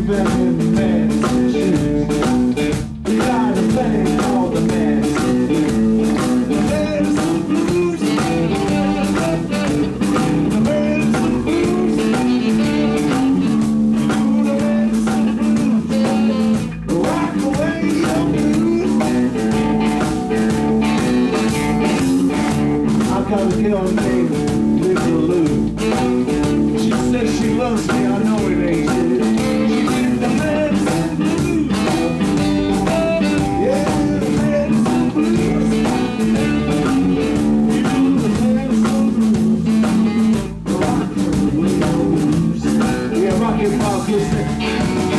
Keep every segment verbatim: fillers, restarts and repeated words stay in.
been in the man's shoes. You got a thing called the man's shoes. There's some blues. There's some blues. There's some blues. Rock away your blues. I got a girl named Lisa Lou. She says she loves me, I know it ain't true. She's in the medicine blues. Yeah, the medicine blues. You do the medicine blues. Rock away your blues. Yeah, rock and pop, listen.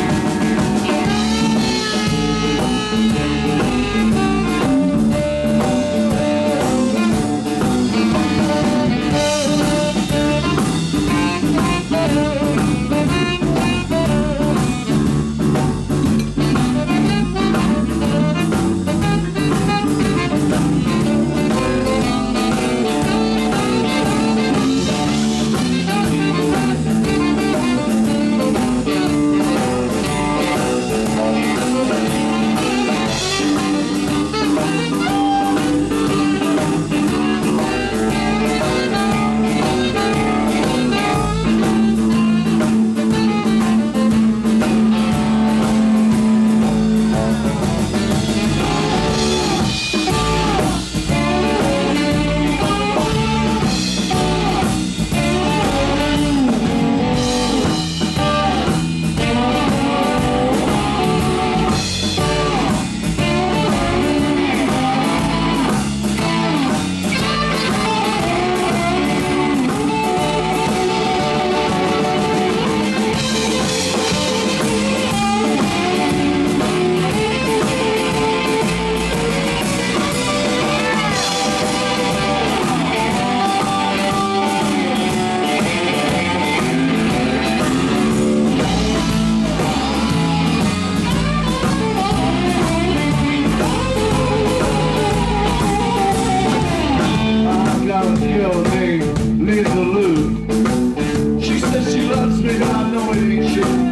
Girl named Lisa Lou. She says she loves me, but I know it ain't true.